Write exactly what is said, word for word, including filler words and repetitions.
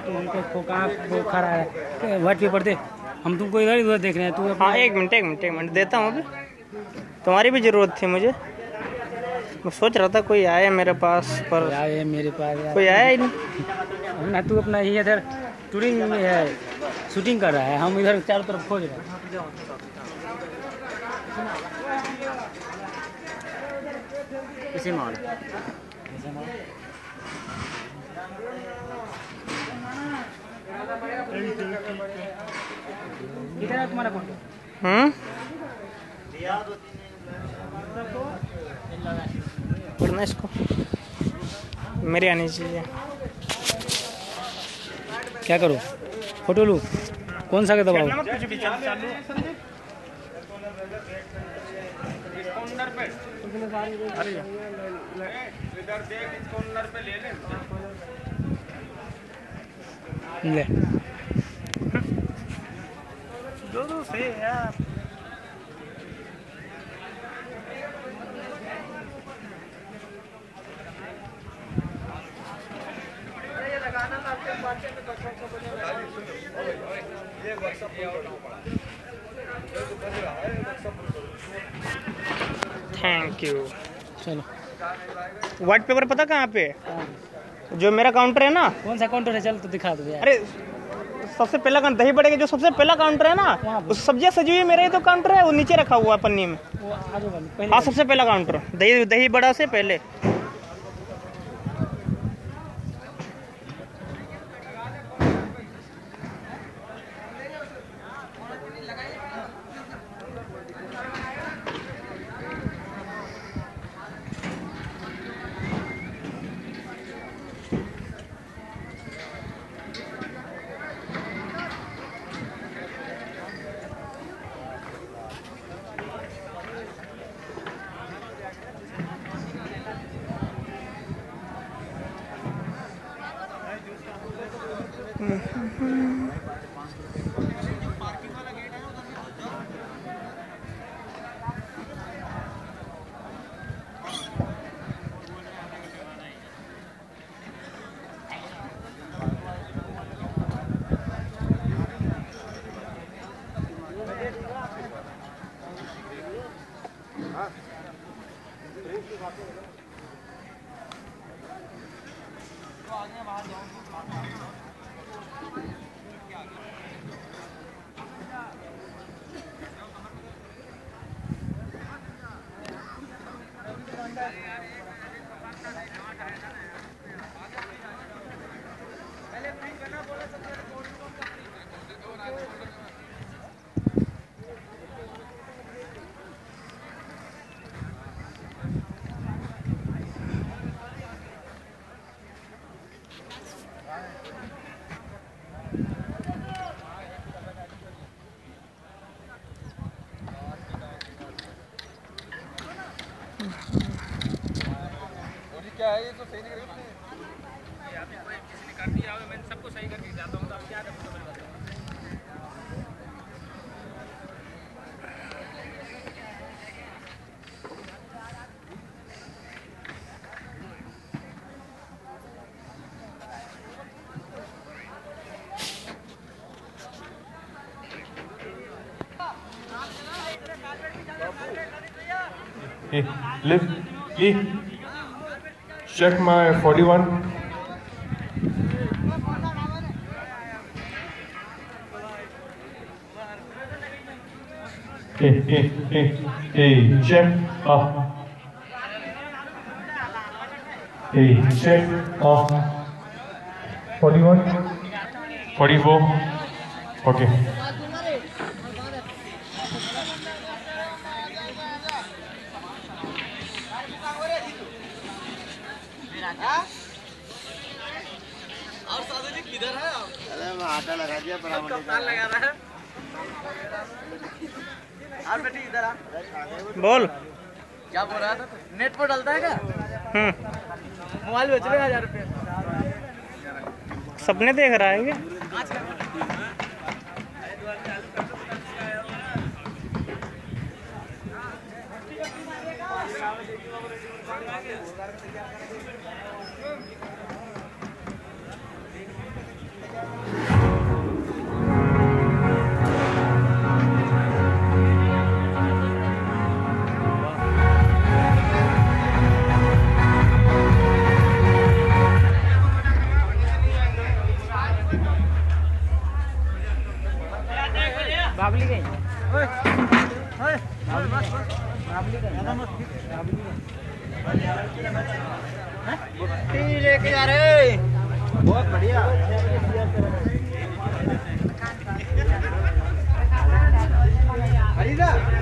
तो उनको खोखा खोखा रहा है व्हाइट पेपर दे, हम तुमको इधर उधर देख रहे हैं। तू हाँ एक मिनट एक मिनट एक मिनट देता हूँ अभी, तुम्हारी भी ज़रूरत थी मुझे। मैं सोच रहा था कोई आया मेरे पास, पर यार मेरे पास यार कोई आया ही नहीं ना। तू अपना ही इधर टूरिंग में है, शूटिंग कर रहा है, हम इधर चारों तरफ खोज रहे हैं। इसी माल किधर है तुम्हारा कौन? हम्म पढ़ना इसको, मेरे आनी चाहिए। क्या करूँ, फोटो लूँ, कौन सा का दबाओ? ले दो दो से यार। Thank you. चलो व्हाइट पेपर पता कहाँ पे? जो मेरा काउंटर है ना। कौन सा काउंटर है? चल तो दिखा दो यार। अरे सबसे पहला काउंटर दही बड़े का जो सबसे पहला काउंटर है ना, उस सब्जियां सजी हुई मेरा ही तो काउंटर है, वो नीचे रखा हुआ है पन्नी में। वो आगे वाली पहले। हाँ सबसे पहला काउंटर दही दही बड़ा से पहले। क्या है ये तो सही नहीं करते। किसी ने कर दिया मैंने सबको सही करके जाता हूँ, तो अब क्या करूँ? Hey, lift, Lee, check my forty-one. Hey, hey, hey, hey, check up. Hey, check up. forty-one, forty-four, okay. और साधु जी किधर है? अरे मैं आटा लगा दिया, कप्तान लगा रहा है। और बेटी इधर आ। बोल क्या बोल रहा था? नेट पर डलता है क्या? हम्म मोबाइल बेच रहे हजार रुपये। सपने देख रहा है क्या? एक हजार बहुत बढ़िया। खरीदा